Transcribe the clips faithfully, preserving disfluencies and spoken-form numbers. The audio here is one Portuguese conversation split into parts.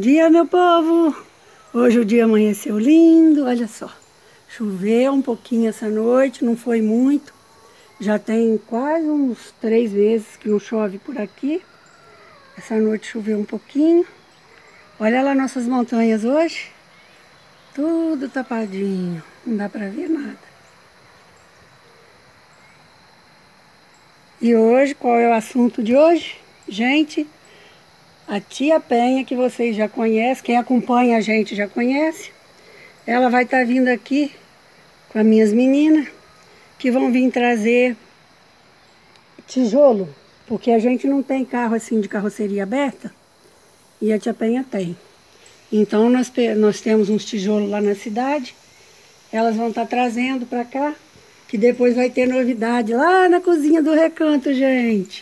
dia, meu povo! Hoje o dia amanheceu lindo, olha só. Choveu um pouquinho essa noite, não foi muito. Já tem quase uns três meses que não chove por aqui. Essa noite choveu um pouquinho. Olha lá nossas montanhas hoje. Tudo tapadinho, não dá pra ver nada. E hoje, qual é o assunto de hoje? Gente, a tia Penha, que vocês já conhecem, quem acompanha a gente já conhece, ela vai estar vindo aqui com as minhas meninas, que vão vir trazer tijolo, porque a gente não tem carro assim de carroceria aberta, e a tia Penha tem. Então nós, nós temos uns tijolos lá na cidade, elas vão estar trazendo para cá, que depois vai ter novidade lá na cozinha do Recanto, gente.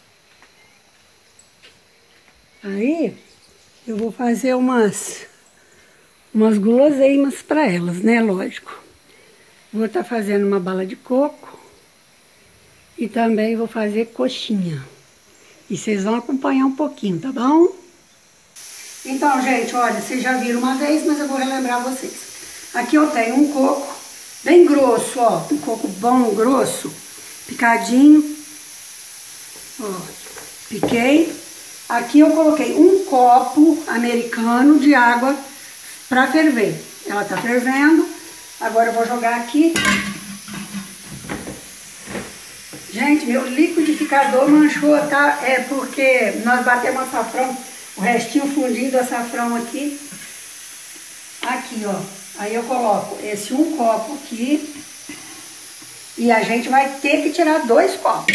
Aí eu vou fazer umas, umas guloseimas para elas, né? Lógico. Vou estar fazendo uma bala de coco e também vou fazer coxinha. E vocês vão acompanhar um pouquinho, tá bom? Então, gente, olha, vocês já viram uma vez, mas eu vou relembrar vocês. Aqui eu tenho um coco bem grosso, ó. Um coco bom, grosso, picadinho. Ó, piquei. Aqui eu coloquei um copo americano de água para ferver. Ela tá fervendo. Agora eu vou jogar aqui. Gente, meu liquidificador manchou, tá? É porque nós batemos açafrão, o restinho fundinho do açafrão aqui. Aqui, ó. Aí eu coloco esse um copo aqui. E a gente vai ter que tirar dois copos.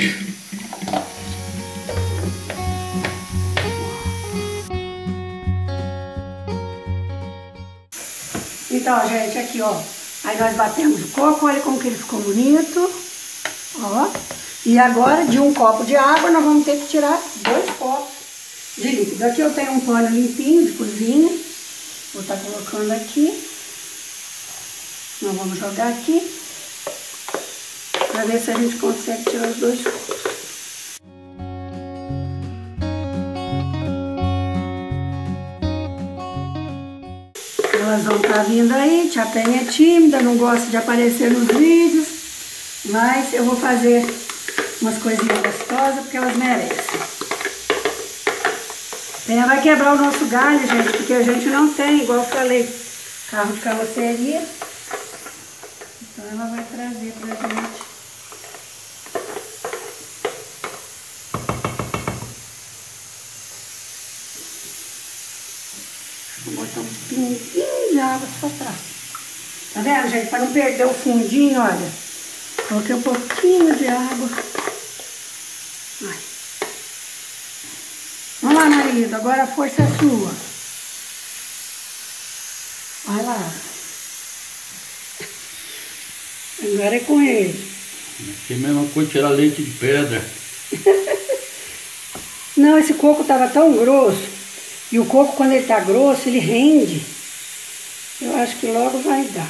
Então, gente, aqui, ó. Aí nós batemos o coco, olha como que ele ficou bonito. Ó. E agora, de um copo de água, nós vamos ter que tirar dois copos de líquido. Aqui eu tenho um pano limpinho de cozinha. Vou estar colocando aqui. Nós vamos jogar aqui. Pra ver se a gente consegue tirar os dois copos. Elas vão estar vindo aí, tia Penha é tímida, não gosta de aparecer nos vídeos, mas eu vou fazer umas coisinhas gostosas porque elas merecem. Penha vai quebrar o nosso galho, gente, porque a gente não tem, igual eu falei, carro de carroceria. Então ela vai trazer pra gente. Vou botar um pinguinho de água só pra... Tá vendo, gente? Pra não perder o fundinho, olha. Coloquei um pouquinho de água. Ai. Vamos lá, marido. Agora a força é sua. Vai lá. Agora é com ele. Aqui é a mesma coisa, tirar leite de pedra. Não, esse coco tava tão grosso. E o coco, quando ele tá grosso, ele rende. Eu acho que logo vai dar.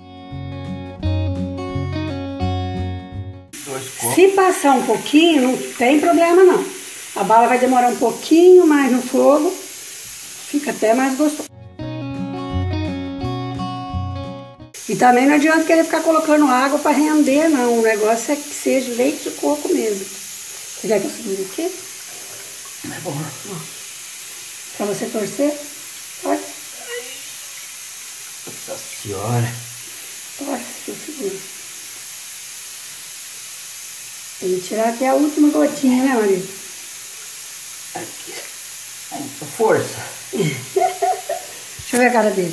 Se passar um pouquinho, não tem problema não. A bala vai demorar um pouquinho mais no fogo. Fica até mais gostoso. E também não adianta querer ficar colocando água para render, não. O negócio é que seja leite de coco mesmo. Você quer que eu segure aqui? É bom. Ó. Pra você torcer? Pode. Nossa senhora. Torce que eu seguro. Tem que tirar até a última gotinha, né, marido? Aqui. Muita força. Deixa eu ver a cara dele.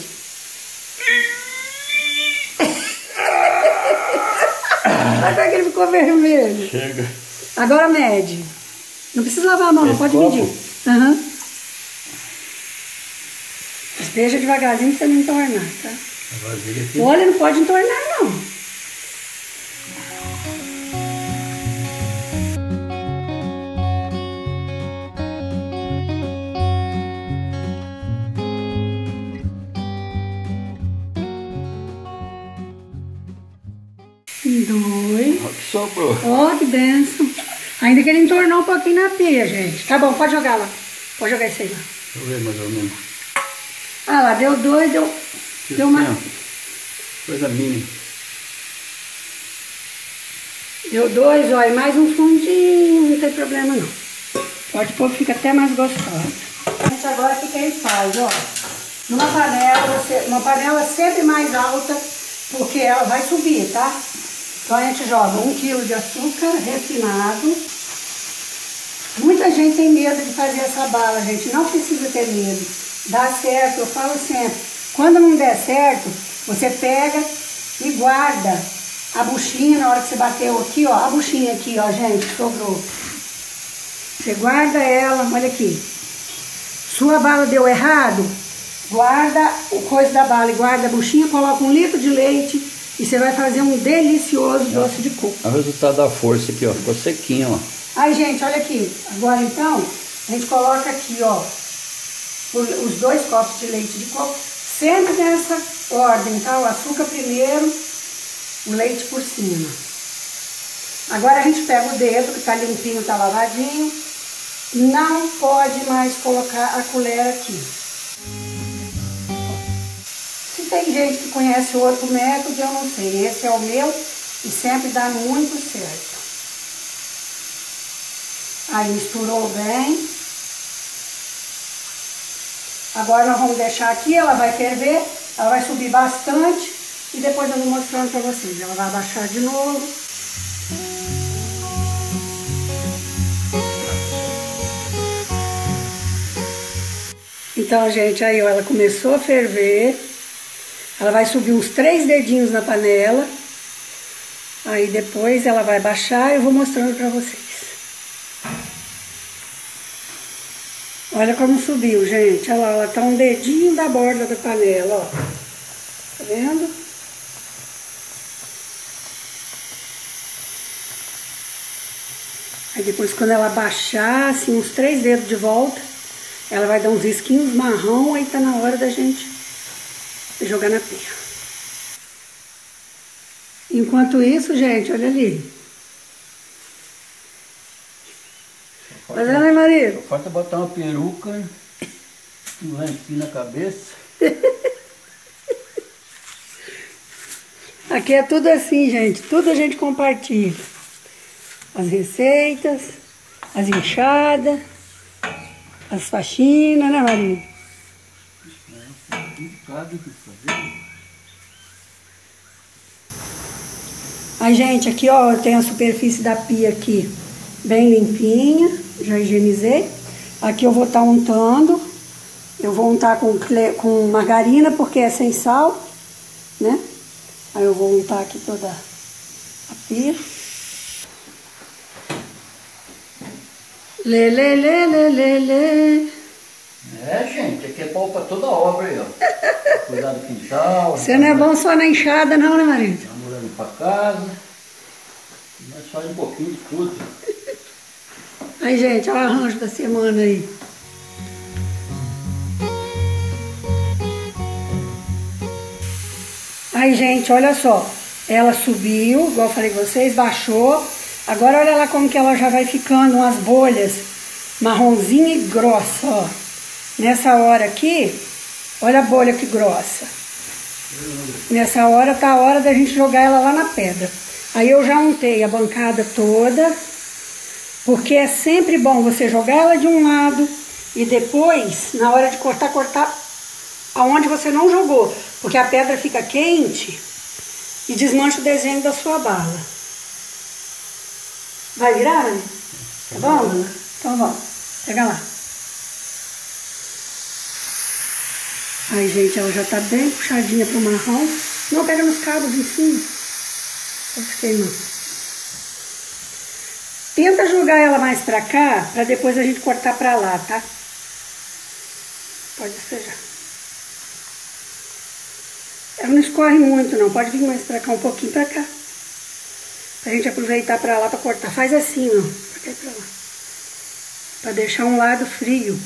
Olha como é que ele ficou vermelho. Chega. Agora mede. Não precisa lavar a mão, não pode medir. Aham. Uhum. Deixa devagarzinho pra você não entornar, tá? Olha, não pode entornar, não. Dois. Olha que sobrou. Ó, oh, que benção. Ainda que ele entornou um pouquinho na pia, gente. Tá bom, pode jogar lá. Pode jogar isso aí lá. Deixa eu ver mais ou menos. Ah lá, deu dois, deu, deu uma... Assim, coisa mínima. Deu dois, ó, e mais um fundinho, não tem problema não. Pode pôr, fica até mais gostoso. Gente, agora o que que a gente faz, ó? Numa panela, você, uma panela sempre mais alta, porque ela vai subir, tá? Então a gente joga um quilo de açúcar refinado. Muita gente tem medo de fazer essa bala, gente. Não precisa ter medo. Dá certo, eu falo sempre. Quando não der certo, você pega e guarda a buchinha na hora que você bateu aqui, ó. A buchinha aqui, ó, gente, sobrou. Você guarda ela, olha aqui. Sua bala deu errado, guarda o coisa da bala e guarda a buchinha, coloca um litro de leite e você vai fazer um delicioso doce de coco. É o resultado da força aqui, ó. Ficou sequinho, ó. Aí, gente, olha aqui. Agora, então, a gente coloca aqui, ó, os dois copos de leite de coco, sempre nessa ordem, tá? O açúcar primeiro, o leite por cima. Agora a gente pega o dedo, que tá limpinho, tá lavadinho. Não pode mais colocar a colher aqui. Se tem gente que conhece outro método, eu não sei. Esse é o meu e sempre dá muito certo. Aí misturou bem. Agora nós vamos deixar aqui, ela vai ferver, ela vai subir bastante e depois eu vou mostrando pra vocês. Ela vai abaixar de novo. Então, gente, aí ó, ela começou a ferver. Ela vai subir uns três dedinhos na panela. Aí depois ela vai baixar e eu vou mostrando pra vocês. Olha como subiu, gente. Olha lá, ela tá um dedinho da borda da panela, ó. Tá vendo? Aí depois, quando ela baixar, assim, uns três dedos de volta, ela vai dar uns risquinhos marrom, aí tá na hora da gente jogar na pia. Enquanto isso, gente, olha ali. Mas ela, marido? Falta botar uma peruca, um lencinho na cabeça. Aqui é tudo assim, gente. Tudo a gente compartilha. As receitas, as enxadas, as faxinas, né, marido? Aí, gente, aqui, ó, eu tenho a superfície da pia aqui bem limpinha. Já higienizei. Aqui eu vou estar untando. Eu vou untar com, com margarina, porque é sem sal, né? Aí eu vou untar aqui toda a pia. Lê, lê, lê, lê, lê, lê. É, gente, aqui é pau pra toda obra aí, ó. Cuidar do quintal. Você não é bom só na enxada, não, né, marido? Tá morando pra casa. Nós faz um pouquinho de tudo. Aí, gente, olha o arranjo da semana aí. Aí, gente, olha só. Ela subiu, igual eu falei com vocês, baixou. Agora olha lá como que ela já vai ficando umas bolhas marronzinha e grossa, ó. Nessa hora aqui, olha a bolha que grossa. Nessa hora tá a hora da gente jogar ela lá na pedra. Aí eu já untei a bancada toda. Porque é sempre bom você jogar ela de um lado e depois, na hora de cortar, cortar aonde você não jogou. Porque a pedra fica quente e desmancha o desenho da sua bala. Vai virar, né? Tá bom? Então vamos. Pega lá. Aí, gente, ela já tá bem puxadinha pro marrom. Não, pega nos cabos em cima. Eu fiquei, não. Tenta jogar ela mais pra cá, pra depois a gente cortar pra lá, tá? Pode despejar. Ela não escorre muito, não. Pode vir mais pra cá, um pouquinho pra cá. Pra gente aproveitar pra lá pra cortar. Faz assim, ó. Pra cá e pra lá. Pra deixar um lado frio.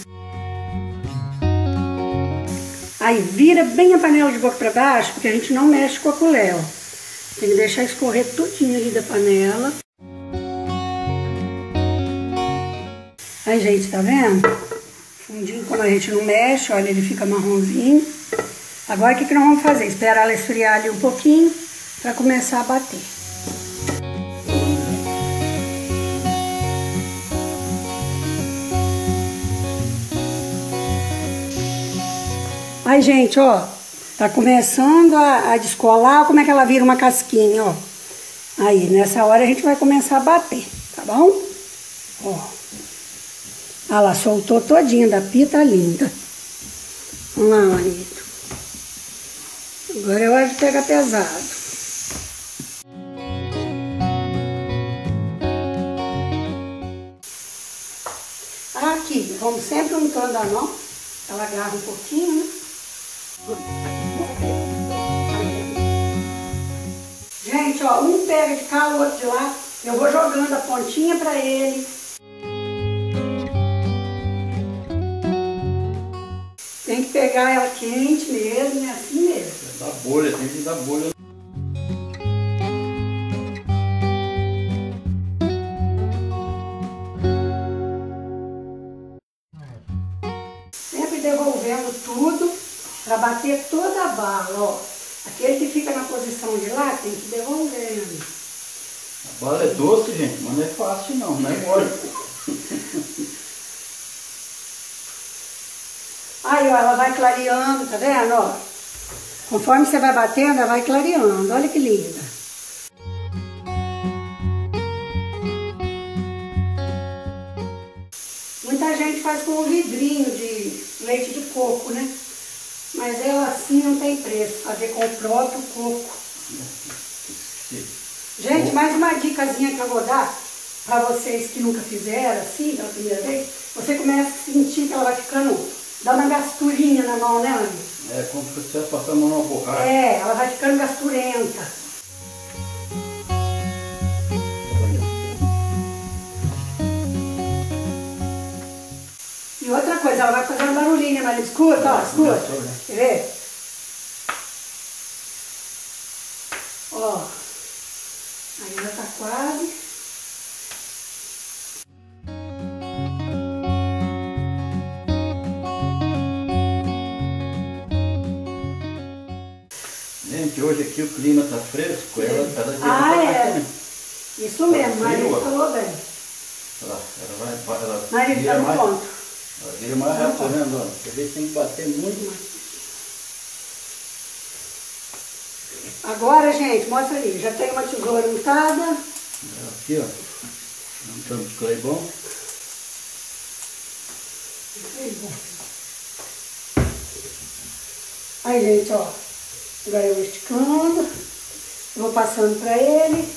Aí vira bem a panela de boca pra baixo, porque a gente não mexe com a colher, ó. Tem que deixar escorrer tudinho ali da panela. Aí, gente, tá vendo? fundinho, quando a gente não mexe, olha, ele fica marronzinho. Agora o que, que nós vamos fazer? Esperar ela esfriar ali um pouquinho para começar a bater. Aí, gente, ó, tá começando a, a descolar, como é que ela vira uma casquinha, ó. Aí, nessa hora a gente vai começar a bater, tá bom? Ó. Ah lá, soltou todinha da pia, tá linda. Vamos lá, marido. Agora é hora de pegar pesado. Aqui, vamos sempre untando a mão. Ela agarra um pouquinho, né? Gente, ó, um pega de cá, o outro de lá. Eu vou jogando a pontinha pra ele. Tem que pegar ela quente mesmo, é assim mesmo. Dá bolha, tem que dar bolha. Sempre devolvendo tudo para bater toda a bala, ó. Aquele que fica na posição de lá tem que ir devolvendo. A bala é doce, gente, mas não é fácil não, não é mole. Aí, ó, ela vai clareando, tá vendo, ó? Conforme você vai batendo, ela vai clareando. Olha que linda. Muita gente faz com um vidrinho de leite de coco, né? Mas ela assim não tem preço, fazer com o próprio coco. Gente, mais uma dicasinha que eu vou dar para vocês que nunca fizeram assim, pela primeira vez. Você começa a sentir que ela vai ficando, dá uma gasturinha na mão, né, Ana? É como se você estivesse passando a mão numa borracha. É, ela vai ficando gasturenta. E outra coisa, ela vai fazendo barulhinho, né, Maria? Escuta, ó, escuta. Quer ver? Ó. Aí já tá quase. Gente, hoje aqui o clima tá fresco, ela cada dia Ah, tá é. batendo. Isso mesmo, Tá Maria frio, falou bem. Ela, ela vai, ela Maria, vira tá no mais, ponto. ela vira mais rápido, tá vendo? Ó? Você vê que tem que bater muito mais. Agora, gente, mostra ali, já tem uma tesoura untada. Aqui, ó, um tanto de clay bom. Aí, gente, ó, agora eu vou esticando, vou passando pra ele.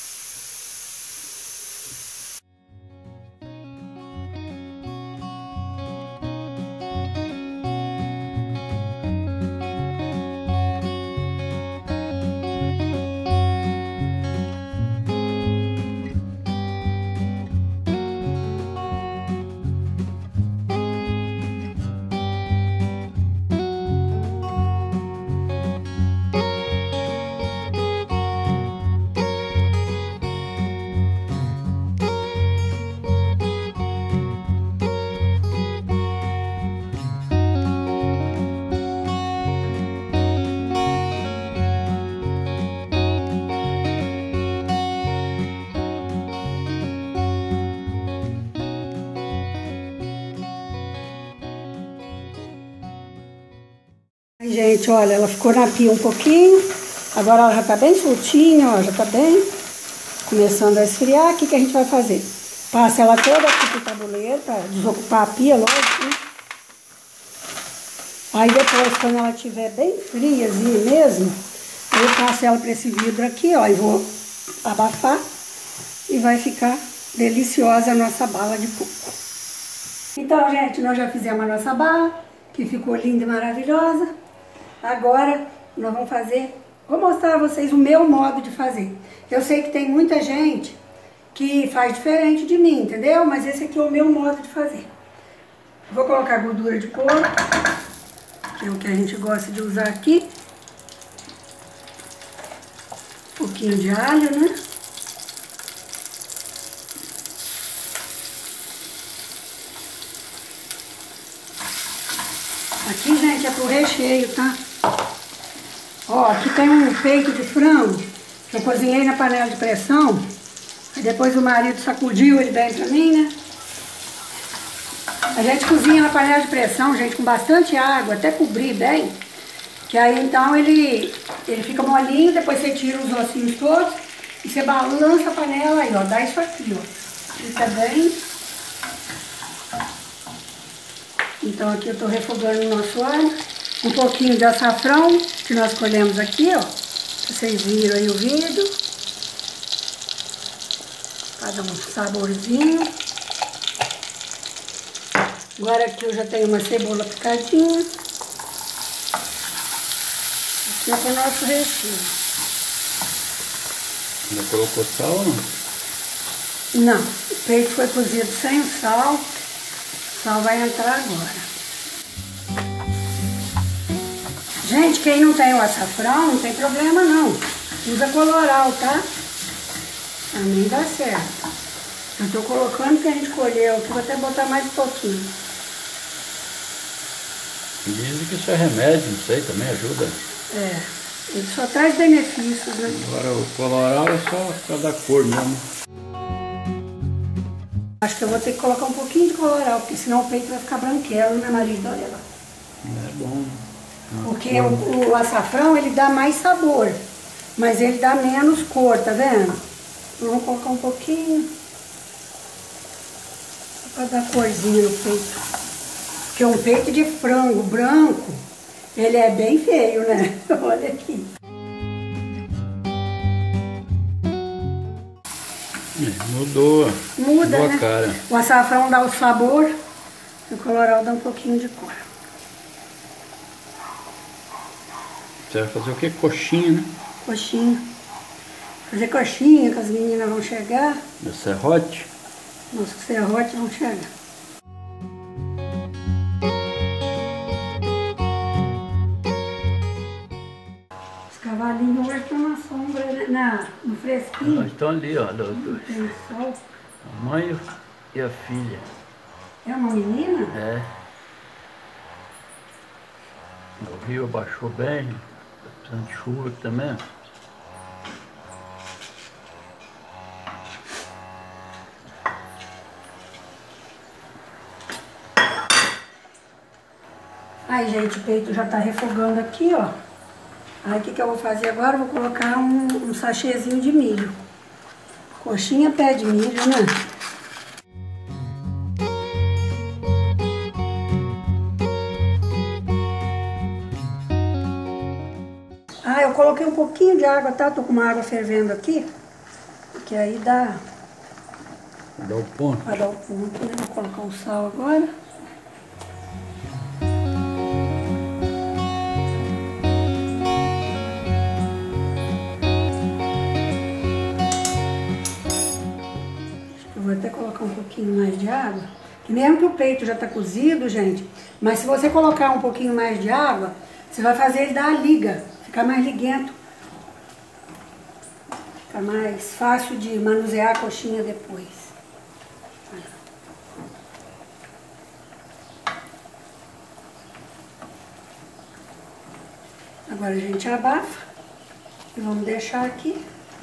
Gente, olha, ela ficou na pia um pouquinho, agora ela já tá bem soltinha, ó, já tá bem começando a esfriar. O que que a gente vai fazer? Passa ela toda aqui pro tabuleiro, pra desocupar a pia, lógico, né? Aí depois, quando ela estiver bem friazinha mesmo, eu passo ela pra esse vidro aqui, ó, e vou abafar e vai ficar deliciosa a nossa bala de coco. Então, gente, nós já fizemos a nossa bala, que ficou linda e maravilhosa. Agora, nós vamos fazer, vou mostrar a vocês o meu modo de fazer. Eu sei que tem muita gente que faz diferente de mim, entendeu? Mas esse aqui é o meu modo de fazer. Vou colocar gordura de couro, que é o que a gente gosta de usar aqui. Um pouquinho de alho, né? pro recheio, tá? Ó, aqui tem um peito de frango que eu cozinhei na panela de pressão. Aí depois o marido sacudiu ele bem pra mim, né? A gente cozinha na panela de pressão, gente, com bastante água, até cobrir bem. Que aí então ele, ele fica molinho, depois você tira os ossinhos todos e você balança a panela aí, ó, dá isso aqui, ó. Fica bem. Então aqui eu tô refogando o nosso alho. Um pouquinho de açafrão que nós colhemos aqui, ó. Vocês viram aí o vídeo. Pra dar um saborzinho. Agora aqui eu já tenho uma cebola picadinha. Aqui é para o nosso recheio. Já colocou sal ou não? Não, o peito foi cozido sem o sal. O sal vai entrar agora. Gente, quem não tem o açafrão, não tem problema não. Usa coloral, tá? Também dá certo. Eu tô colocando que a gente colheu aqui, vou até botar mais um pouquinho. Dizem que isso é remédio, não sei, também ajuda. É, ele só traz benefícios, né? Agora o coloral é só para dar cor mesmo. Acho que eu vou ter que colocar um pouquinho de coloral, porque senão o peito vai ficar branquelo, né, marido? Olha lá. É bom. Porque o, o açafrão, ele dá mais sabor, mas ele dá menos cor, tá vendo? Vamos colocar um pouquinho, só pra dar corzinha no peito. Porque um peito de frango branco, ele é bem feio, né? Olha aqui. Mudou. Muda, Mudou né? a cara. O açafrão dá o sabor e o coloral dá um pouquinho de cor. Você vai fazer o que? Coxinha, né? Coxinha. Fazer coxinha, que as meninas vão chegar. Do serrote? Nossos serrotes vão chegar. Os cavalinhos hoje estão na sombra, né? na, no fresquinho. Eles estão ali, ó, os dois. Tem sol. A mãe e a filha. É uma menina? É. O rio abaixou bem, tá precisando de chuva aqui também. Aí, gente, o peito já tá refogando aqui, ó. Aí, o que que eu vou fazer agora? Eu vou colocar um, um sachêzinho de milho. Coxinha pé de milho, né? Ah, eu coloquei um pouquinho de água, tá? Tô com uma água fervendo aqui. Que aí dá... Dá o ponto. Vai dar o ponto, né? Vou colocar o sal agora. Vou até colocar um pouquinho mais de água. Que mesmo que o peito já tá cozido, gente, mas se você colocar um pouquinho mais de água, você vai fazer ele dar a liga, ficar mais liguento. Fica mais fácil de manusear a coxinha depois. Agora a gente abafa e vamos deixar aqui.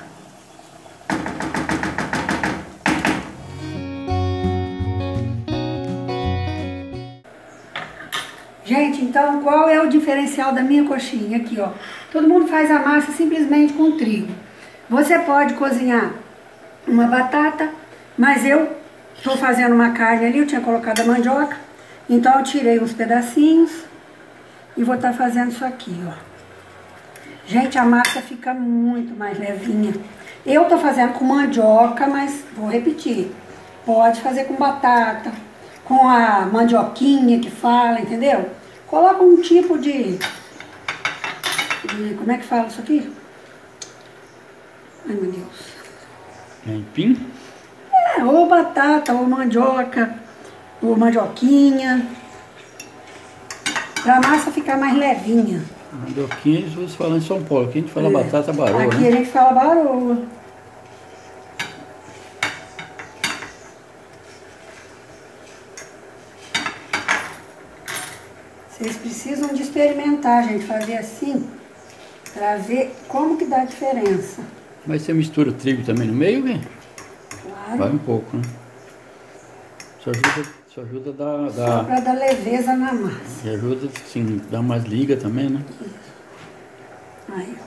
Gente, então qual é o diferencial da minha coxinha? Aqui, ó. Todo mundo faz a massa simplesmente com trigo. Você pode cozinhar uma batata, mas eu estou fazendo uma carne ali, eu tinha colocado a mandioca. Então eu tirei uns pedacinhos e vou estar fazendo isso aqui, ó. Gente, a massa fica muito mais levinha. Eu tô fazendo com mandioca, mas vou repetir. Pode fazer com batata, com a mandioquinha que fala, entendeu? Coloca um tipo de... de como é que fala isso aqui? Ai, meu Deus. Empim? É, ou batata, ou mandioca, ou mandioquinha. Pra massa ficar mais levinha. Mandioquinha, isso você fala em São Paulo. Aqui a gente fala é. batata baroa, Aqui né? a gente fala baroa. Você Vocês precisam de experimentar, gente, fazer assim, pra ver como que dá a diferença. Mas você mistura o trigo também no meio, vem? Claro. Vai um pouco, né? Isso ajuda, isso ajuda a dar... Só dar... pra dar leveza na massa. E ajuda, assim, dar mais liga também, né? Aí,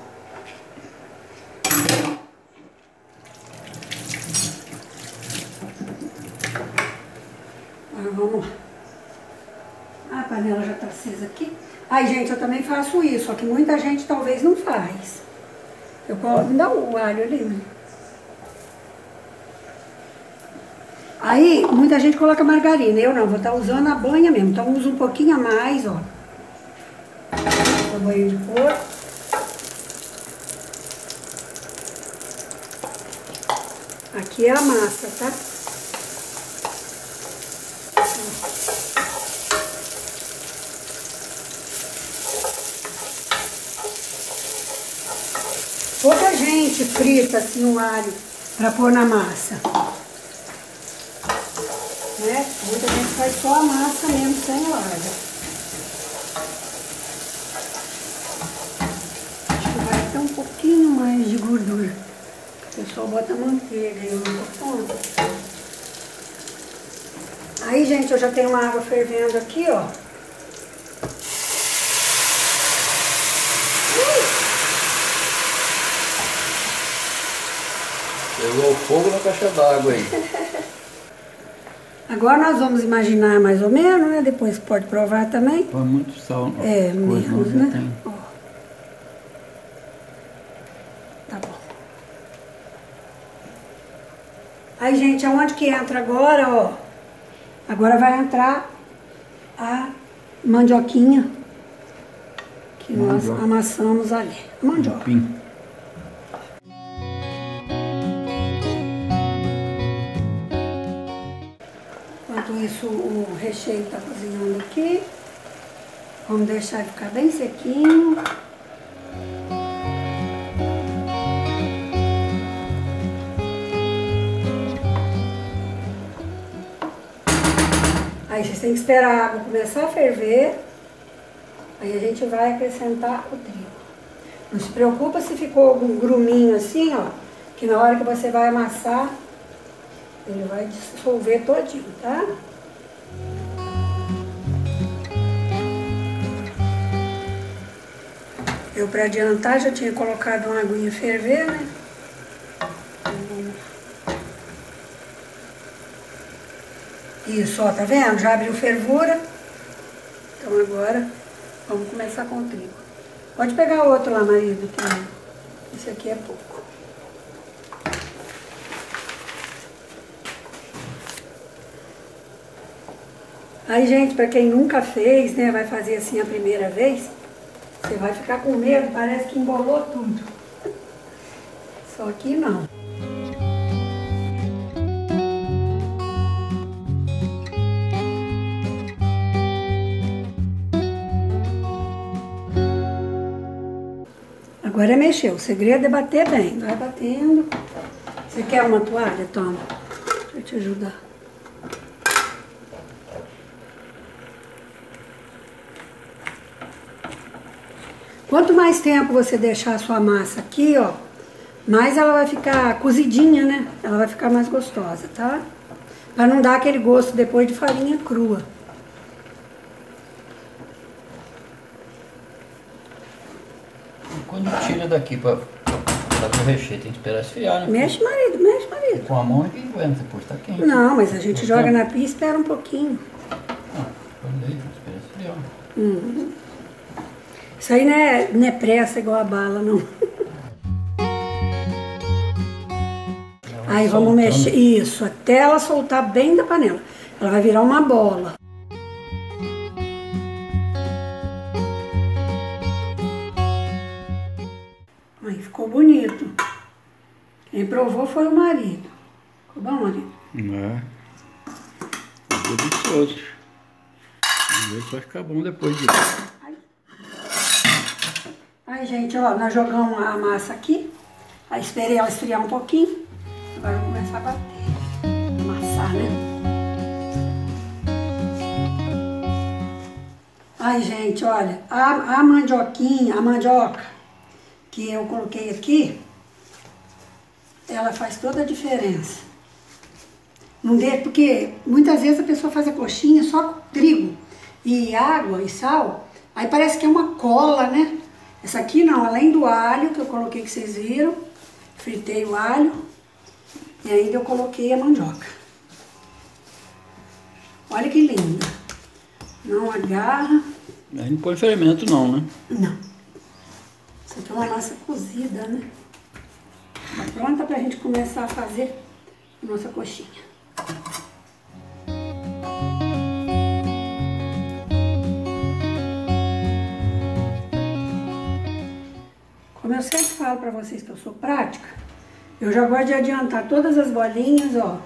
agora vamos lá. Ah, a panela já tá acesa aqui. Ai, gente, eu também faço isso, só que muita gente talvez não faz. Eu coloco, me dá o alho ali, né? Aí, muita gente coloca margarina. Eu não, vou estar usando a banha mesmo. Então, uso um pouquinho a mais, ó. A banha de porco. Aqui é a massa, tá? Pouca gente frita assim o alho pra pôr na massa. Né? Muita gente faz só a massa mesmo, sem o alho. Acho que vai ter um pouquinho mais de gordura. O pessoal bota manteiga e eu não dou conta. Aí, gente, eu já tenho uma água fervendo aqui, ó. Pegou o fogo na caixa d'água aí. Agora nós vamos imaginar mais ou menos, né? Depois pode provar também. Põe muito sal. É, menos, né? Tem. Ó. Tá bom. Aí, gente, aonde que entra agora, ó? Agora vai entrar a mandioquinha que Mandioca. nós amassamos ali. A mandioca. Cupim. Enquanto isso, o recheio tá cozinhando aqui. Vamos deixar ele ficar bem sequinho. Aí vocês têm que esperar a água começar a ferver. Aí a gente vai acrescentar o trigo. Não se preocupa se ficou algum gruminho assim, ó. Que na hora que você vai amassar, ele vai dissolver todinho, tá? Eu, para adiantar, já tinha colocado uma aguinha ferver, né? Isso, ó, tá vendo? Já abriu fervura. Então agora vamos começar com o trigo. Pode pegar outro lá, marido, que esse aqui é pouco. Aí, gente, pra quem nunca fez, né, vai fazer assim a primeira vez, você vai ficar com medo, parece que embolou tudo. Só que não. Agora é mexer, o segredo é bater bem, vai batendo. Você quer uma toalha? Toma, deixa eu te ajudar. Quanto mais tempo você deixar a sua massa aqui, ó, mais ela vai ficar cozidinha, né? Ela vai ficar mais gostosa, tá? Pra não dar aquele gosto depois de farinha crua. Quando tira daqui para fazer o recheio, tem que esperar esfriar, né? Mexe, marido, mexe, marido. Com a mão é que aguenta, depois tá quente. Não, mas a gente joga na pia e espera um pouquinho. Ah, quando aí, espera esfriar. Uhum. Isso aí não é, não é pressa igual a bala, não. Aí vamos mexer, isso, até ela soltar bem da panela. Ela vai virar uma bola. Aí ficou bonito. Quem provou foi o marido. Ficou bom, marido? É. Ficou delicioso. Vamos ver se vai ficar bom depois disso. Aí, gente, ó, nós jogamos a massa aqui. Aí esperei ela esfriar um pouquinho. Agora eu vou começar a bater. Amassar, né? Ai, gente, olha, a, a mandioquinha, a mandioca que eu coloquei aqui, ela faz toda a diferença. Não dê, porque muitas vezes a pessoa faz a coxinha só com trigo e água e sal, aí parece que é uma cola, né? Essa aqui não, além do alho que eu coloquei, que vocês viram, fritei o alho e ainda eu coloquei a mandioca. Olha que linda. Não agarra. Aí não põe fermento não, né? Não. Isso aqui é uma massa cozida, né? Tá pronta pra gente começar a fazer a nossa coxinha. Como eu sempre falo pra vocês que eu sou prática, eu já gosto de adiantar todas as bolinhas, ó.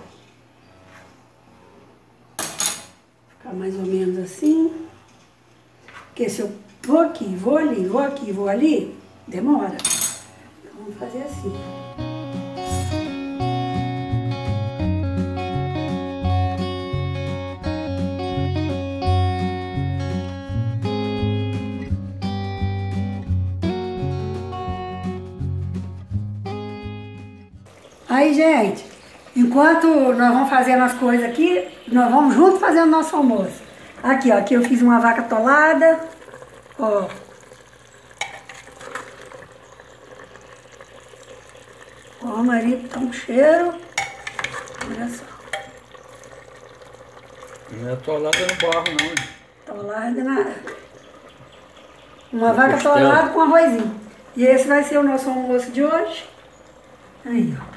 Ficar mais ou menos assim. Porque se eu vou aqui, vou ali, vou aqui, vou ali, demora. Então vamos fazer assim. Aí, gente, enquanto nós vamos fazendo as coisas aqui, nós vamos junto fazendo nosso almoço. Aqui, ó, aqui eu fiz uma vaca atolada, ó. Ó, marido, tá um cheiro. Olha só. Não é atolada no barro, não. Atolada na... Uma vaca atolada com arrozinho. E esse vai ser o nosso almoço de hoje. Aí, ó.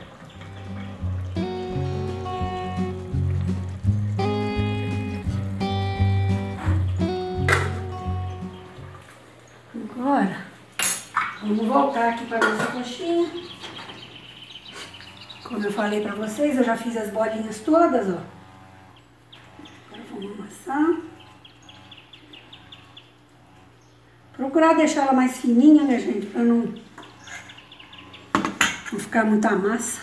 Agora, vamos voltar aqui para nossa coxinha. Como eu falei para vocês, eu já fiz as bolinhas todas, ó. Agora vamos amassar. Procurar deixar ela mais fininha, né, gente? Para não, não ficar muita massa.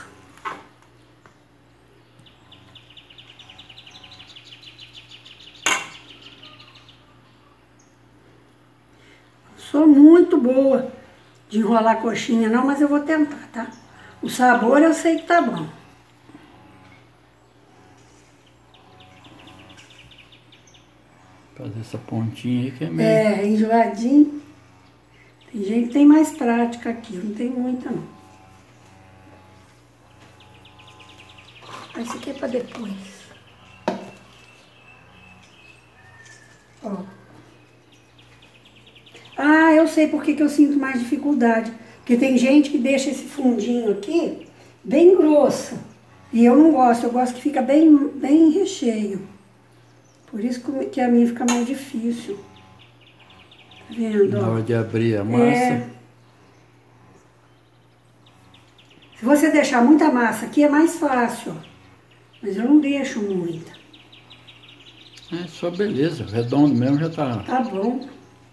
Sou muito boa de enrolar coxinha não, mas eu vou tentar, tá? O sabor eu sei que tá bom. Fazer essa pontinha aí que é meio... É, enjoadinho. Tem gente que tem mais prática aqui, não tem muita não. Esse aqui é pra depois. Ó. Ah, eu sei por que que eu sinto mais dificuldade. Porque tem gente que deixa esse fundinho aqui bem grosso. E eu não gosto, eu gosto que fica bem, bem recheio. Por isso que a minha fica mais difícil. Tá vendo? Na ó? hora de abrir a massa. É. Se você deixar muita massa aqui é mais fácil, ó. Mas eu não deixo muita. É só beleza, redondo mesmo já tá. Tá bom.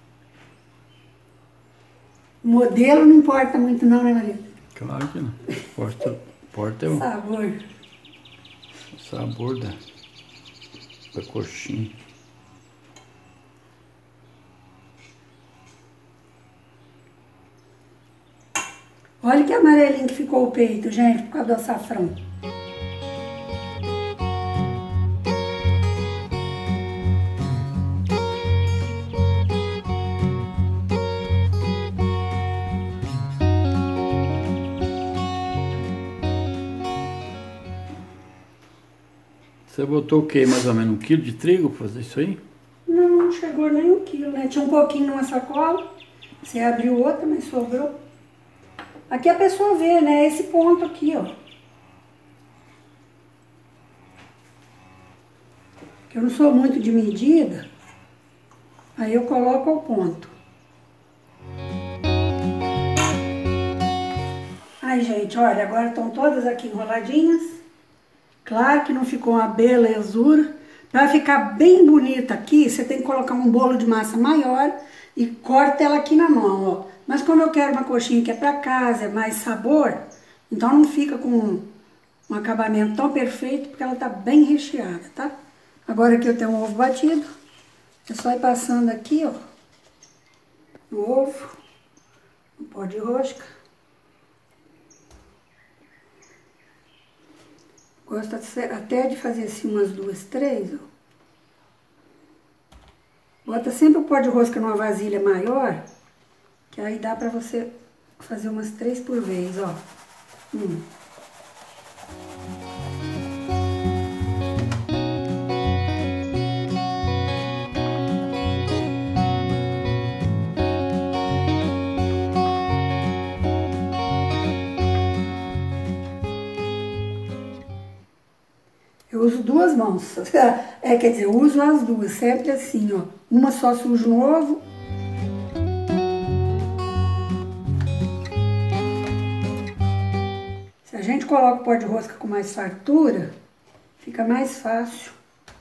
O modelo não importa muito não, né, Maria? Claro que não. Importa, importa é o Sabor. sabor da, da coxinha. Olha que amarelinho que ficou o peito, gente, por causa do açafrão. Você botou o quê? Mais ou menos um quilo de trigo para fazer isso aí? Não, não chegou nem um quilo, né? Tinha um pouquinho numa sacola. Você abriu outra, mas sobrou. Aqui a pessoa vê, né? Esse ponto aqui, ó. Que eu não sou muito de medida. Aí eu coloco o ponto. Ai, gente, olha, agora estão todas aqui enroladinhas. Claro que não ficou uma belezura. Para ficar bem bonita aqui, você tem que colocar um bolo de massa maior e corta ela aqui na mão, ó. Mas como eu quero uma coxinha que é para casa, é mais sabor, então não fica com um acabamento tão perfeito, porque ela tá bem recheada, tá? Agora aqui eu tenho um ovo batido. É só ir passando aqui, ó, no ovo, no pó de rosca. Gosto até de fazer assim umas duas, três, ó. Bota sempre o pó de rosca numa vasilha maior, que aí dá pra você fazer umas três por vez, ó. Hum. Eu uso duas mãos, é, quer dizer, eu uso as duas, sempre assim, ó. Uma só sujo no ovo. Se a gente coloca o pó de rosca com mais fartura, fica mais fácil.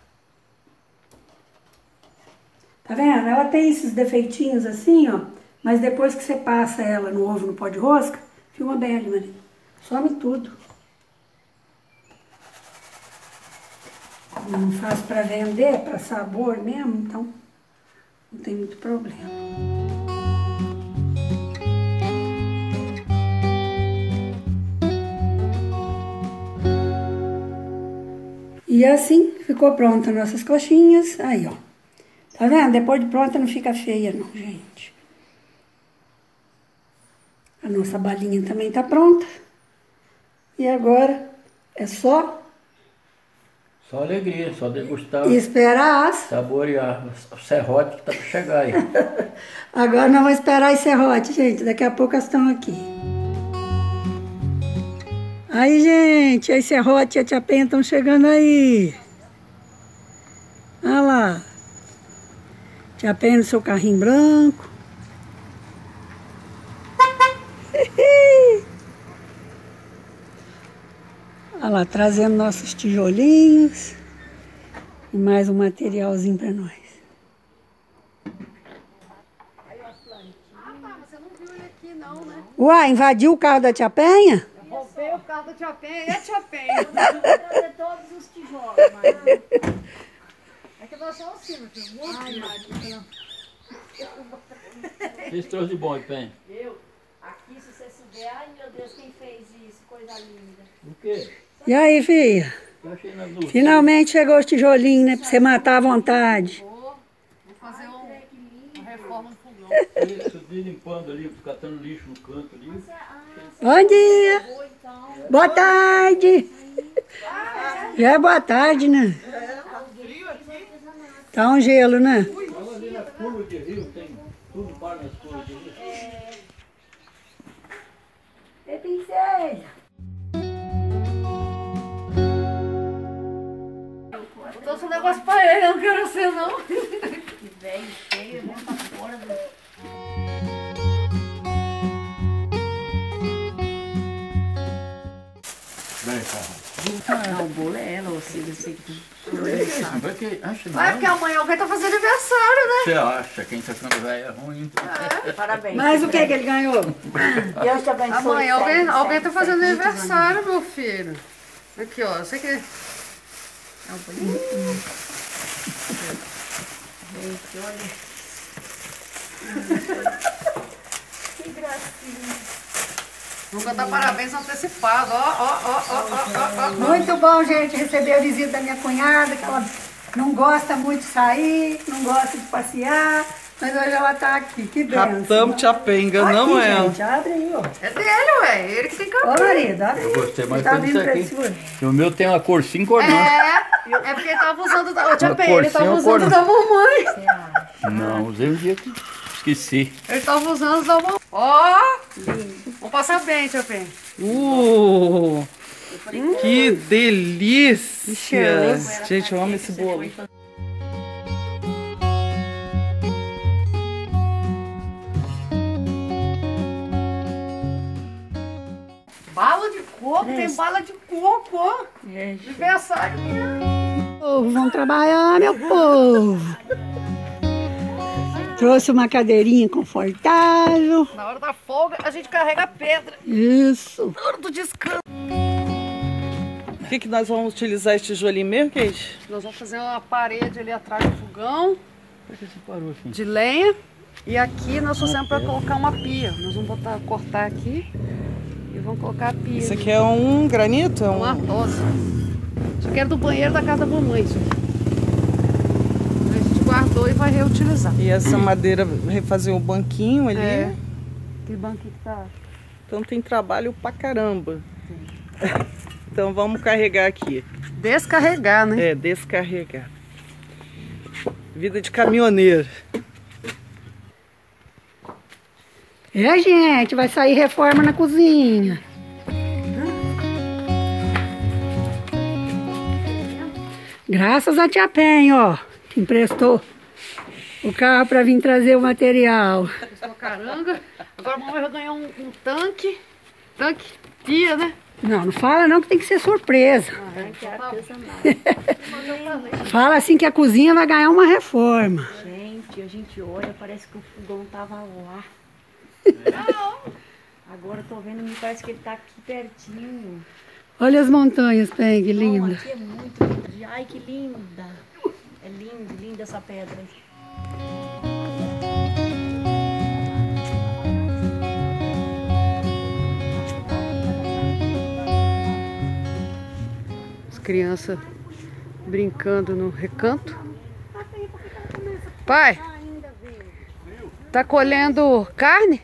Tá vendo? Ela tem esses defeitinhos assim, ó, mas depois que você passa ela no ovo, no pó de rosca, filma bem ali, Maria. Some tudo. Não faço para vender, para sabor mesmo, então não tem muito problema. E assim ficou pronta nossas coxinhas. Aí, ó. Tá vendo? Depois de pronta não fica feia não, gente. A nossa balinha também tá pronta. E agora é só... Só alegria, só degustar. E esperar as... Saborear o serrote que tá para chegar aí. Agora nós vamos esperar as serrote, gente. Daqui a pouco elas estão aqui. Aí, gente, as serrote e a tia Penha estão chegando aí. Olha lá. Tia Penha no seu carrinho branco. Olha lá, trazendo nossos tijolinhos. E mais um materialzinho para nós. Ah, tá, mas você não viu ele aqui não, né? Uai, invadiu o carro da tia Penha? Eu roubei o carro da tia Penha e a tia Penha. Eu vou trazer todos os tijolos, mas... É que nós somos assim, meu filho. Muito Ai, Maria. Vocês trouxeram de bom, hein, Penha? Eu, aqui se você souber, ai meu Deus, quem fez isso? Coisa linda. O quê? E aí, filha? Eu achei nas duas. Finalmente chegou os tijolinhos, né? Pra você matar à vontade. Vou, vou fazer um, uma reforma no fogão. Isso, de limpando ali, catando lixo no canto ali. Bom dia! Boa, então. Boa tarde! Já é boa tarde, né? Tá um gelo, né? Olha ali na curva de rio, tem tudo para nas curvas de rio. É princesa! Eu trouxe um negócio pra ele, eu não quero ser não. Que velho, feio, né? Pra fora do... Vem, cara. Não, o bolo é ela, você, você que... Vai que acha Vai, porque amanhã alguém tá fazendo aniversário, né? Você acha, quem tá ficando velho é ruim. Parabéns. Mas o que que ele ganhou? Deus te abençoe. Amanhã alguém, sempre, alguém tá sempre, fazendo sempre, aniversário, meu filho. Aqui, ó, você que... É um bolinho. Gente, olha. Que gracinha. Vou cantar parabéns antecipado, ó, ó, ó, ó, ó, ó. Muito bom, gente, receber a visita da minha cunhada, que ela não gosta muito de sair, não gosta de passear, mas hoje ela tá aqui, que benção. Raptamos tia Penha, enganamos Aqui, ela. gente, abre aí, ó. É dele, ué, ele que tem que Ô, abrir. marido, abre Eu aí. gostei mais Você tá disso abrindo pra aqui. esse olho? O meu tem uma cor cinco cor não. É, é porque ele tava usando da... Ô, tia Uma Penha, ele porcinha tava ou usando cor da mamãe. Não, usei um dia que esqueci. Ele tava usando da mamãe. Ó, vamos passar bem, tia Penha. Uh, que delícia! Gente, eu amo esse bolo. Bala de coco, tem bala de coco, ó. Aniversário mesmo. Povo, vamos trabalhar, meu povo. Trouxe uma cadeirinha confortável. Na hora da folga, a gente carrega a pedra. Isso. Na hora do descanso. O que, que nós vamos utilizar esse tijolinho mesmo, Kate? Nós vamos fazer uma parede ali atrás do fogão. Por que você parou assim? de lenha. E aqui nós trouxemos para colocar uma pia. Nós vamos botar, cortar aqui e vamos colocar a pia. Isso aqui é um granito? É um... Uma rosa. Isso aqui era do banheiro da casa da mamãe. Isso aqui. A gente guardou e vai reutilizar. E essa madeira, refazer o banquinho ali. É. Aquele banquinho que tá... Então tem trabalho pra caramba. Então vamos carregar aqui. Descarregar, né? É, descarregar. Vida de caminhoneiro. É, gente, vai sair reforma na cozinha. Graças a Tia Penha, ó, que emprestou o carro para vir trazer o material. Emprestou caranga. Agora a mamãe vai ganhar um, um tanque. Tanque, pia, né? Não, não fala não que tem que ser surpresa. Que é artesanal. Fala assim que a cozinha vai ganhar uma reforma. Gente, a gente olha, parece que o fogão tava lá. Agora eu tô vendo, me parece que ele tá aqui pertinho. Olha as montanhas, Penha, que Não, linda. aqui é muito lindo. Ai, que linda. É lindo, linda essa pedra. As crianças brincando no recanto. Pai, tá colhendo carne?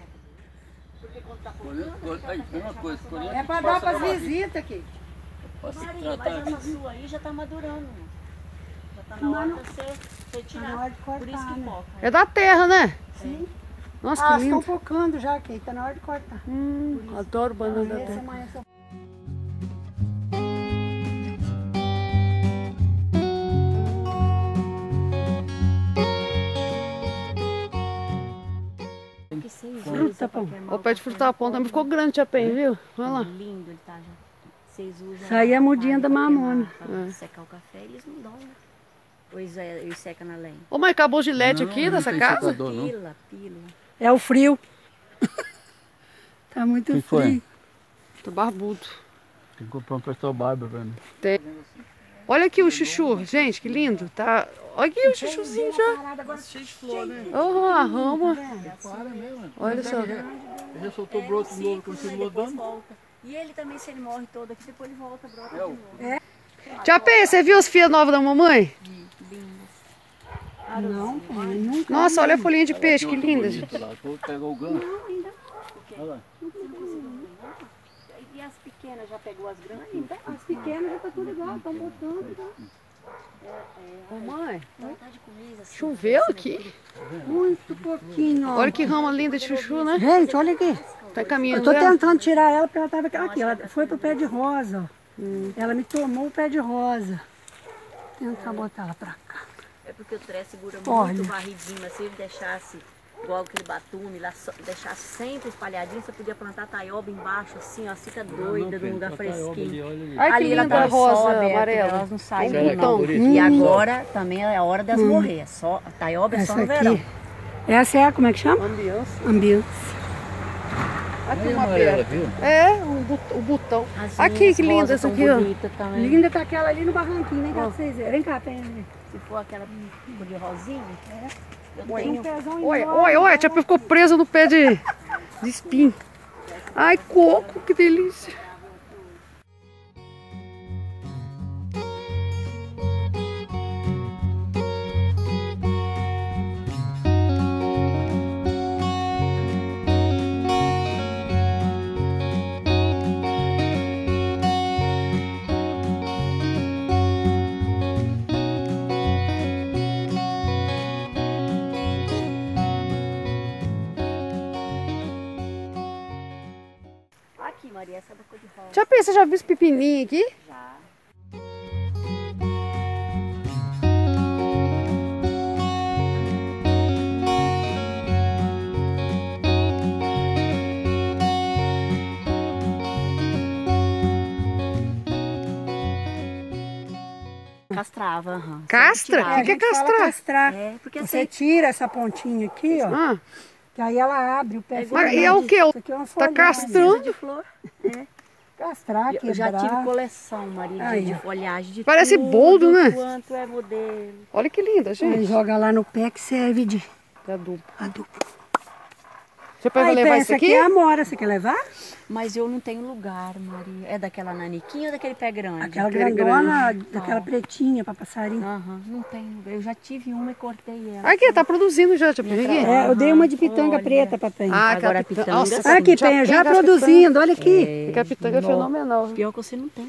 É para dar para as visitas aqui. Maria, mas essa sua aí já tá madurando. Já tá na hora de você, você tirar. Por isso que foca. É da terra, né? Sim. Nossa, Ah, que estão lindo. focando já aqui, tá na hora de cortar. Hum, adoro banana da Essa terra. amanhã só... Que seis Fruta, usa pra pão. queimar O pé de fruta pão também ficou grande, Tia Penha, viu? Olha lá. lindo ele tá já. Vocês usam. Isso aí é a mudinha da mamona. Pra secar o café, eles não dão, né? Ou eles, é, eles secam na lenha. Ô mãe, acabou o gilete Não, aqui não nessa tem casa? secador, não. Pila, pila. É o frio. Tá muito Que foi? frio. Tô barbudo. Tem que comprar um pastel barba pra mim. Tem. Olha aqui o chuchu, gente, que lindo. Tá... Olha aqui o chuchuzinho já. Cheio de flor, né? Oh, a rama. Para mesmo. Olha só. Ele já soltou o broto novo, continua depois dando. volta. E ele também, se ele morre todo aqui, depois ele volta, brota de novo. Tia Penha, você viu as fias novas da mamãe? Não, Penha, nunca. Nossa, olha a folhinha de peixe, que linda, gente. Vou pegar o gancho. Olha lá. E as pequenas, já pegou as grandes? Então, as pequenas já tá tudo igual, estão botando. Tá? Ô mãe, Vontade de comer, assim. choveu aqui? Muito pouquinho, ó. Olha que rama linda de chuchu, né? Gente, olha aqui. Tá Eu caminhando tô ela? tentando tirar ela porque ela tava aqui. Ela foi pro pé de rosa, ó. Ela me tomou o pé de rosa. Tentar botar ela pra cá. É porque o tré segura Olha. muito varridinho, mas se ele deixasse igual aquele batume, lá, só- deixasse sempre espalhadinho, você podia plantar taioba embaixo, assim, ó, fica doida num lugar fresquinho. Ai, que Ali ela linda a tá só rosa aberta, amarela. elas não saem Será do que é não. por isso? E agora também é a hora das morrer, é só, a taioba é só Essa no verão. aqui. Essa é a, como é que chama? Ambiance. Ambiance. Aqui Aí, uma amarela, pedra. viu? É, o, bu- o botão. As Aqui, minhas que linda rosas essa tão aqui, ó. bonita também. Linda tá aquela ali no barranquinho, vem cá pra vocês verem. Vem cá, Penha. Se for aquela cor de rosinha, eu Tem um tenho. pezão Olha, enorme. olha, olha, a tia Penha ficou presa no pé de, de espinho. Ai, coco, que delícia. Aqui, Maria, essa é da cor de rosa. Tia Penha, você já viu esse pepininho aqui? Já. Castrava, aham. Castra? Sempre O que, a que é gente fala castrar? castrar. É, porque Você assim, tira essa pontinha aqui, ó. Ah, Que aí ela abre o pé. mas e é o que? Isso aqui é uma Tá folhinha. castrando? de flor. É. Castrar, quebrar. Eu já tive coleção, Maria, Aí, de, ó. de folhagem de Parece tudo boldo, né? quanto é modelo. Olha que linda, Aí gente. joga lá no pé que serve de De adubo. adubo. Você vai Aí, levar pé, isso essa aqui? aqui é a amora, você quer levar? Mas eu não tenho lugar, Maria. É daquela naniquinha ou daquele pé grande? Aquela Aquele grandona, daquela pretinha pra passarinho. Aham, não tem lugar. Eu já tive uma e cortei ela. Aqui, tá produzindo já, já peguei. É, eu dei uma de pitanga Olha. preta pra Penha. Ah, Agora aquela a pitanga, Nossa, sim. Aqui, já Penha, já pega a produzindo, olha aqui. pitanga. Porque a pitanga é Nó. fenomenal. Pior que você não tem.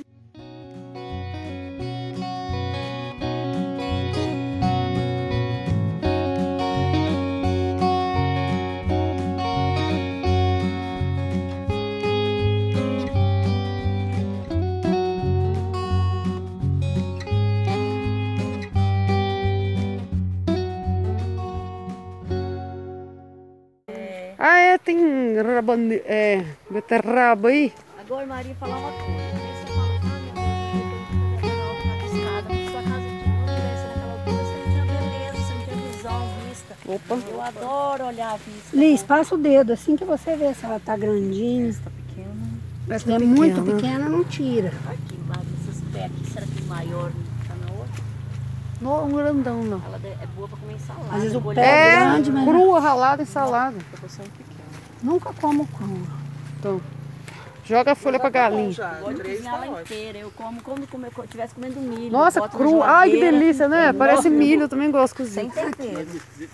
Ah, é, tem rabane... é, beterraba aí. Agora, Maria, falar uma coisa. Você fala, ah, meu Deus, eu tenho que fazer na escada. Na sua casa de novo, essa naquela altura, você não tinha beleza, você não tinha visão, vista. Opa. Eu adoro olhar a vista. Liz, passa o dedo assim que você vê se ela tá grandinha. Tá pequena. Se é muito pequena, não tira. Aqui, Maria, esses pés aqui, será que maior não tá na outra? Não, um grandão, não. Ela é boa pra comer salada. Às vezes o Olhar- pé é É, grande, mas crua, ralada e salada. Proporção pequena. nunca como crua. Então, joga a folha pra galinha. Já, Eu gosto de três cozinhar tá ela ótimo. inteira. Eu como como como eu estivesse comendo milho. Nossa, boto na crua. Ai, que geladeira, delícia, né? Parece milho, eu também gosto de sem cozinhar. tempero.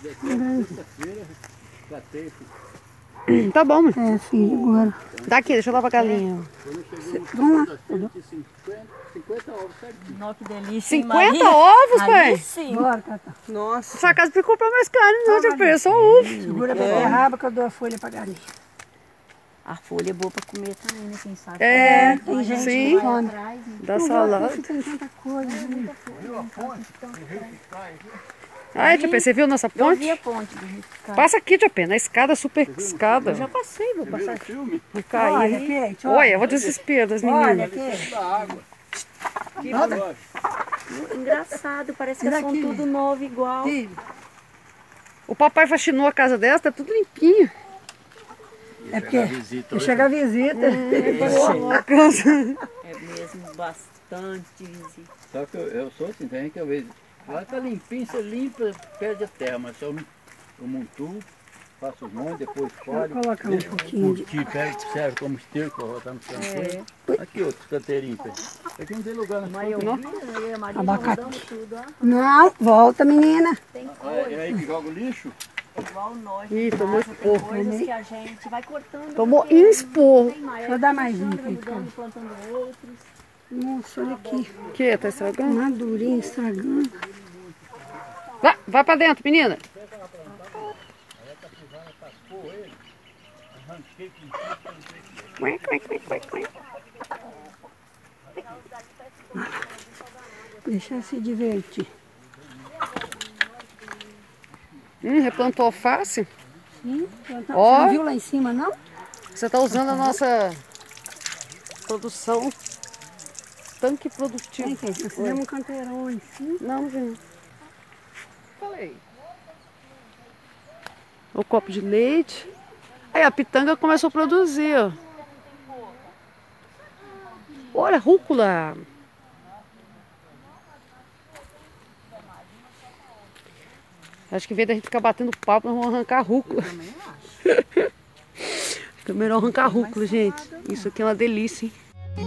Tá bom, mãe. É, filho, agora. Daqui, deixa eu dar pra galinha. Vamos lá. cinquenta ovos certinho. Nossa, que delícia. hein, cinquenta Maria? ovos, Aí pai? sim. Bora, Cata. Nossa. Sua casa precisa comprar mais carne, não, tia Pê, só ovo. Segura a beterraba que eu dou a folha pra galinha. A folha é boa pra comer também, né? Quem sabe? É, Tem gente sim, que come. Atrás, né? da salada. Tem tanta coisa. né? Ai, tia Pê, você viu nossa Eu ponte? vi a ponte do Rio Cai. Passa aqui, tia Pê, na escada, super escada. Já passei, vou passar aqui. Filme Não cair. Olha, Kate, olha. Olha, olha o desespero das Olha, meninas. Kate. da água. Engraçado, parece que Olha são aqui. tudo novo igual. O papai faxinou a casa dela, tá tudo limpinho. É porque Visita. chega a visita. É mesmo bastante visita. Só que eu, eu sou assim, tem que eu vejo. Lá tá limpinho, você limpa, perde a terra, mas só eu, eu montuo, faço os montes, depois colho. Vou colocar um deixo pouquinho de- curtir, pego, serve como esterco pra botar no canteiro. Aqui outro canteirinho, pé. Aqui não tem lugar na Mas eu frente. vi, aí a Maria Abacate. mandando tudo, ó. Não, volta, menina. Tem Ah, coisa, é aí que joga o lixo? igual nós. Ih, em tomou casa, tem esporro, coisas né? que a gente vai cortando. Tomou porque esporro. tem mais. Deixa eu dar mais Vai um mudando, aqui, mudando, plantando outros. Nossa, olha aqui. O que? Tá estragando? Madurinha, estragando. Vai, vai pra dentro, menina. Deixa se divertir. Hum, replantou alface. Sim, planta- Ó. Você não viu lá em cima, não? Você tá usando a nossa produção. Tanque Tem produtivo. que nós fizemos um canteirão lá em cima. Não, gente. Falei. O copo de leite. Aí a pitanga começou a produzir, ó. Olha, rúcula. Acho que em vez da gente ficar batendo papo, nós vamos arrancar a rúcula. Fica melhor arrancar a rúcula, gente. Isso aqui é uma delícia, hein?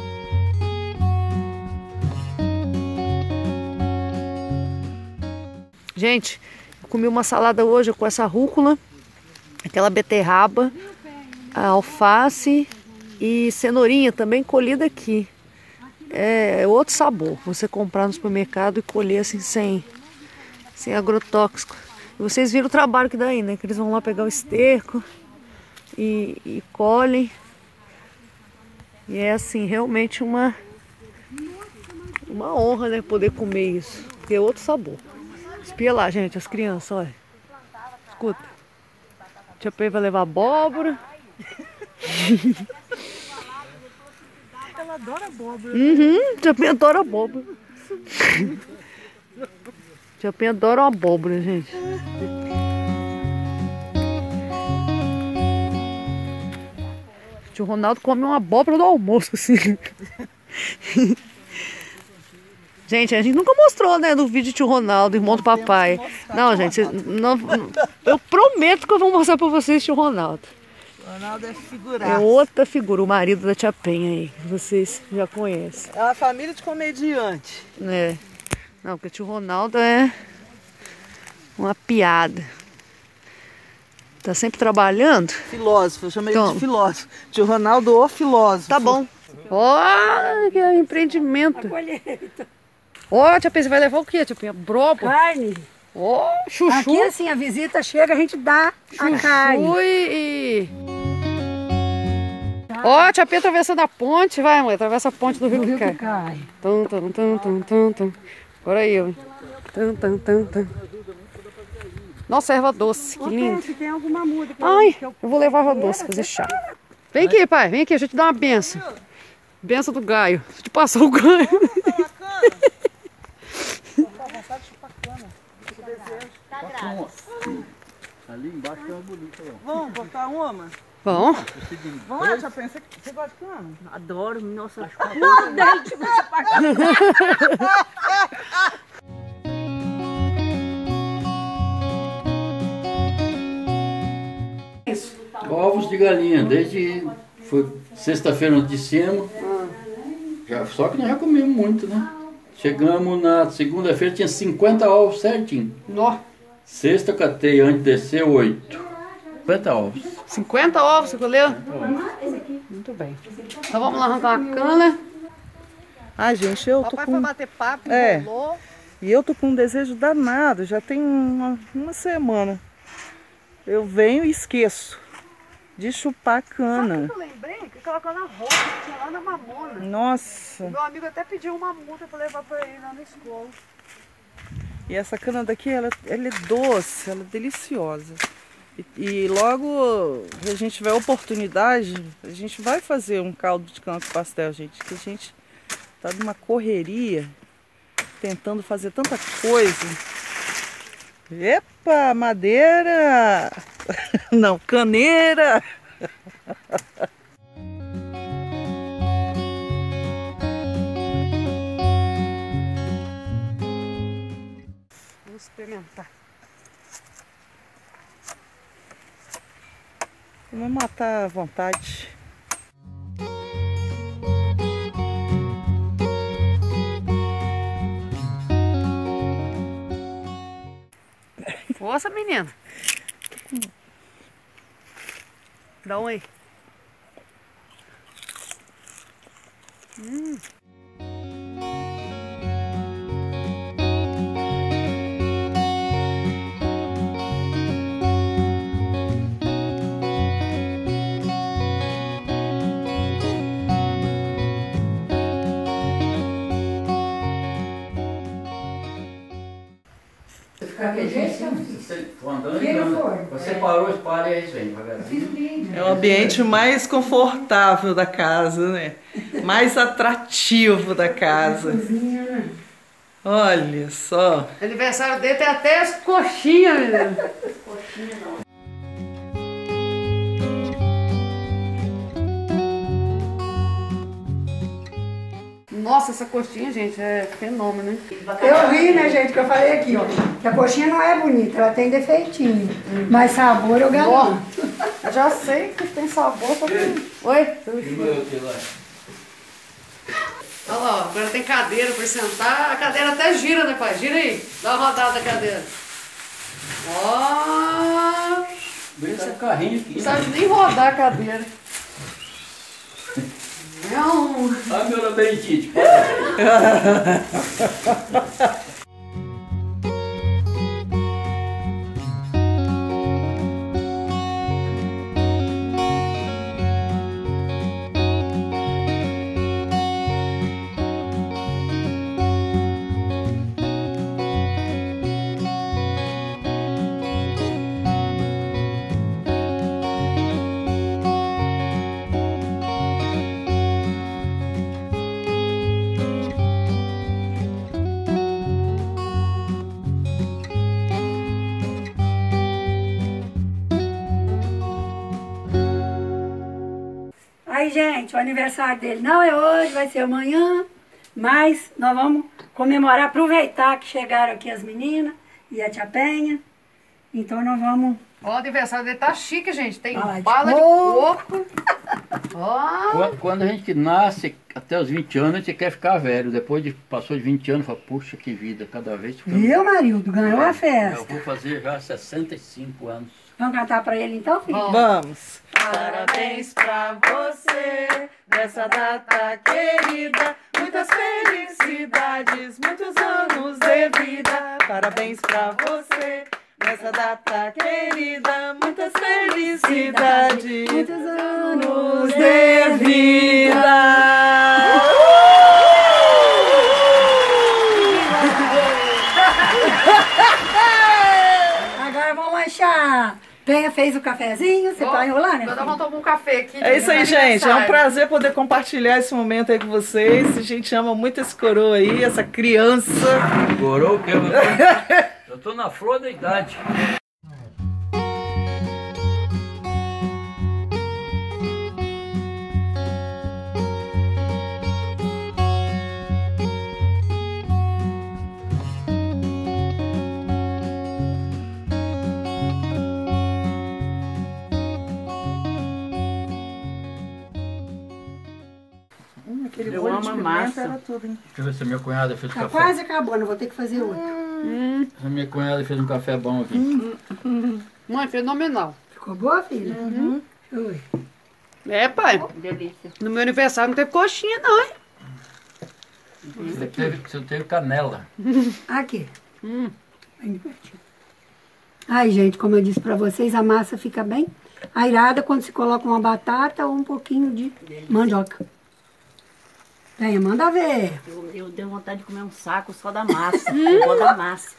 Gente, eu comi uma salada hoje com essa rúcula, aquela beterraba, a alface e cenourinha também colhida aqui. É outro sabor, você comprar no supermercado e colher assim sem, sem agrotóxico. E vocês viram o trabalho que dá aí, né? Que eles vão lá pegar o esterco e, e colhem. E é assim, realmente uma, uma honra, né? Poder comer isso, porque é outro sabor. Espia lá, gente, as crianças, olha. Escuta. Tia Pê vai levar abóbora. Ela adora abóbora. Uhum, Tia Pê adora abóbora. Tia Pê adora uma abóbora, gente. Tio Ronaldo come uma abóbora do almoço, assim. Gente, a gente nunca mostrou, né, no vídeo tio Ronaldo, irmão do papai. Não, gente, não, eu prometo que eu vou mostrar pra vocês tio Ronaldo. O Ronaldo é figuraça. É outra figura, o marido da tia Penha aí, que vocês já conhecem. É uma família de comediante. É. Não, porque tio Ronaldo é uma piada. Tá sempre trabalhando. Filósofo, eu chamei ele Toma. de filósofo. Tio Ronaldo, o filósofo. Tá bom. Olha que empreendimento. Ó, tia Penha, você vai levar o quê, tia Penha? Brobo? Carne. Ó, chuchu. Aqui assim, a visita chega, a gente dá a carne. Chuchu e... Ó, tia Penha atravessando a ponte. Vai, mãe, atravessa a ponte do Rio Do que rio cai. que cai. Tum, tum, tum, tum, tum, tum. Agora aí, ó. Tum, tum, tum, tum. Nossa, erva doce, que lindo. Se tem alguma muda. que Ai, eu- eu vou levar erva doce, fazer chá. Vem aqui, pai, vem aqui, deixa eu te dar uma benção. Benção do Gaio. Deixa eu te passar o Gaio. Ali embaixo tem uma bonita, ó. Vamos botar uma? Bom, Vamos lá, já pensa que você gosta de cana? Adoro, nossa. Ovos de galinha, desde foi sexta-feira nós dissemos, já, só que nós já comemos muito, né? Chegamos na segunda-feira, tinha cinquenta ovos certinho. nó. Sexta eu catei, antes de descer, oito. cinquenta ovos. cinquenta ovos você colheu? Muito bem. Então vamos lá arrancar a cana. Ai, gente, eu tô Papai com... foi bater papo, É. enrolou. E eu tô com um desejo danado, já tem uma, uma semana. Eu venho e esqueço de chupar cana. Eu lembrei que colocou na roça, que tinha lá na mamona. Nossa. Meu amigo até pediu uma multa pra levar pra ele lá na escola. E essa cana daqui, ela, ela é doce, ela é deliciosa. E, e logo a gente tiver oportunidade, a gente vai fazer um caldo de cana com pastel, gente. Que a gente tá numa correria, tentando fazer tanta coisa. Epa, madeira! Não, caneira! Vamos experimentar. Vou matar à vontade. Força, menina. Dá um aí. Hum. Ficar aqui, Você for andando, Quem não andando. for? Você parou, espalha e aí vem devagarinho. É o ambiente mais confortável da casa, né? Mais atrativo da casa. Olha só. Aniversário dele tem até as coxinhas, menina. Nossa, essa coxinha, gente, é fenômeno, hein? Eu ri, né, gente, que eu falei aqui, ó, que a coxinha não é bonita, ela tem defeitinho, mas sabor eu garanto. Eu já sei que tem sabor, só que... Oi? Olha lá, ó, agora tem cadeira para sentar. A cadeira até gira, né, pai? Gira aí. Dá uma rodada da cadeira. Ó, Vem esse carrinho aqui. não sabe nem rodar a cadeira. Não. Ah, meu labirintite. gente, o aniversário dele não é hoje, vai ser amanhã. Mas nós vamos comemorar, aproveitar que chegaram aqui as meninas e a tia Penha. Então nós vamos... O aniversário dele tá chique, gente. Tem Bala de bala de coco. Ó. Quando, quando a gente nasce, até os vinte anos, a gente quer ficar velho. Depois de passou de vinte anos, fala, puxa, que vida, cada vez ficando... Viu, Marildo? Ganhou a festa. Eu vou fazer já sessenta e cinco anos. Vamos cantar pra ele então, filho? Vamos. Parabéns pra você nessa data querida. Muitas felicidades, muitos anos de vida. Parabéns pra você nessa data querida. Muitas felicidades, Muitos anos anos de vida. Agora vamos lanchar. Penha fez o cafezinho, você vai enrolar, né? Nós filho? vamos tomar um café aqui. É isso aí, de gente. É um aniversário. prazer poder compartilhar esse momento aí com vocês. A gente ama muito esse coroa aí, essa criança. Gorou que eu tô, eu tô na flor da idade. Hum, aquele Eu molho amo de a pimenta massa. era tudo, hein? Deixa eu ver se a minha cunhada fez Tá café. quase acabando, vou ter que fazer outro. A minha cunhada fez um café bom aqui. Mãe, fenomenal. Ficou boa, filha? Uhum. Deixa eu ver. É, pai. Delícia. No meu aniversário não teve coxinha, não, hein? Você teve, você teve canela. Aqui. Bem pertinho. Ai, gente, como eu disse pra vocês, a massa fica bem airada quando se coloca uma batata ou um pouquinho de mandioca. Venha, manda ver. Eu, eu dei vontade de comer um saco só da massa. Eu gosto da massa.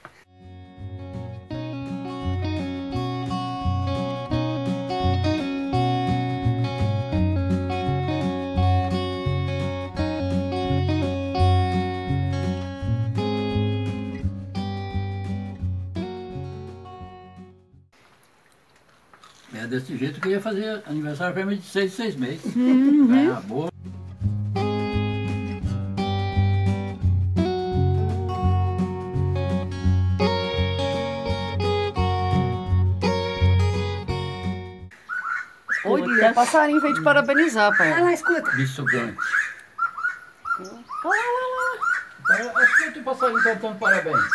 É desse jeito que eu ia fazer aniversário para mim de seis em seis meses. Ganhar boa. Olha, o passarinho veio te parabenizar, Vai pai. lá, escuta. Bicho grande. Acho que o passarinho cantando parabéns.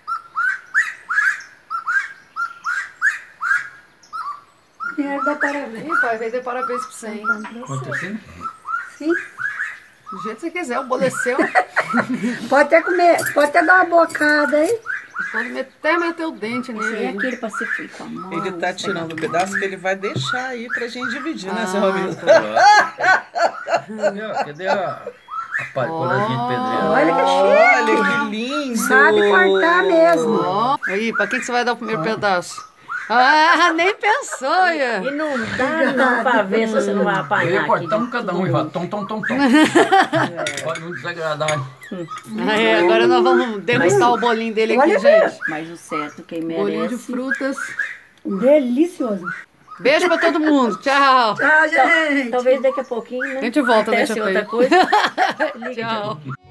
Quero dar parabéns. Ih, pai, veio dar parabéns pra você, hein? Acontecendo? Sim. Do jeito que você quiser, o bolo é seu. Pode até comer, pode até dar uma bocada aí. Pode até meter o dente Esse aí é nele. aquele pra ser feito com a mão. Ele tá tirando um pedaço que ele vai deixar aí pra gente dividir, né, seu Ah, Romildo? Cadê, a- cadê a, a pa- colazinha de pedreiro? Olha que chique. Olha que lindo! Sabe cortar mesmo. Ó, aí, pra quem que você vai dar o primeiro pedaço? Ah, nem pensou, E ia. não dá não pra ver se você não vai Eu apanhar ia aqui. cortar um cada um e vai tom, tom, tom, tom. Olha, muito desagradável. Aí, agora nós vamos degustar o bolinho dele aqui, Olha, gente. Mas o certo, quem Bolinho de merece. frutas. Delicioso. Beijo pra todo mundo. Tchau. Tchau, gente. Talvez daqui a pouquinho, né? A gente volta, Até deixa ser pra outra ele. coisa. Liga de Tchau.